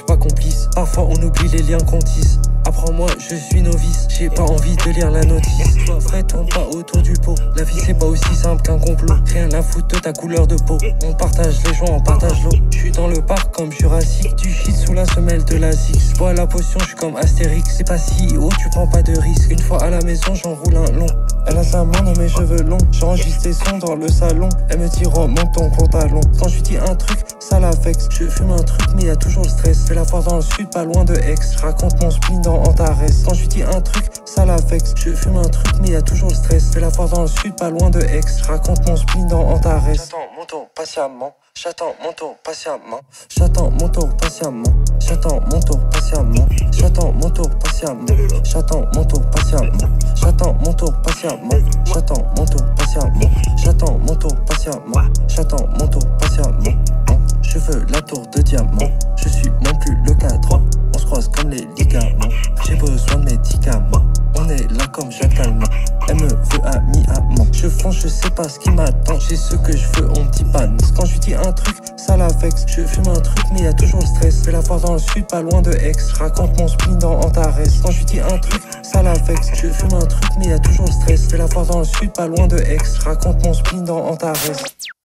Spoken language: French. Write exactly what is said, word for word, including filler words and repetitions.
suis pas complice. Parfois on oublie les liens qu'on tisse. Apprends-moi, je suis novice, j'ai pas envie de lire la notice. Sois vrai, tourne pas autour du pot. La vie c'est pas aussi simple qu'un complot. Rien à foutre de ta couleur de peau. On partage les joints, on partage l'eau. Je suis dans le parc comme Jurassic. Du shit sous la semelle de la Six. Bois la potion, je suis comme Astérix. C'est pas si haut, tu prends pas de risque. Une fois à la maison, j'enroule un long. Elle a sa main dans mes cheveux longs. J'enregistre des sons dans le salon. Elle me dit remonte ton pantalon. Quand je lui dis un truc, ça l'affecte. Je fume un truc mais y a toujours le stress. Fais la foire dans le sud, pas loin de Aix. Je raconte mon spleen dans Antares. Quand je lui dis un truc, ça l'affecte. Je fume un truc mais y a toujours le stress. Fais la foire dans le sud, pas loin de Aix. Je raconte mon spleen dans Antares. J'attends mon tour patiemment. J'attends mon tour patiemment. J'attends mon tour patiemment. J'attends mon tour patiemment. J'attends mon tour patiemment. J'attends mon tour patiemment. J'attends mon tour patiemment. J'attends mon tour patiemment. J'attends mon tour patiemment. J'attends mon tour patiemment. Je veux la tour de diamant. Je suis même plus le cadran. On se croise comme les ligaments. J'ai besoin de médicaments. On est là comme Jacques Calment. Elle me veut à mi-amant. Je fonce, je sais pas ce qui m'attend. J'ai ce que je veux, on me dit pas non. Quand je lui dis un truc, ça l'affecte. Je fume un truc, mais y a toujours le stress. Fais la foire dans le sud, pas loin de Aix. Je raconte mon spleen dans Antares. Quand je lui dis un truc, ça l'affecte. Je fume un truc, mais y a toujours le stress. Fais la foire dans le sud, pas loin de Aix. Je raconte mon spleen dans Antares.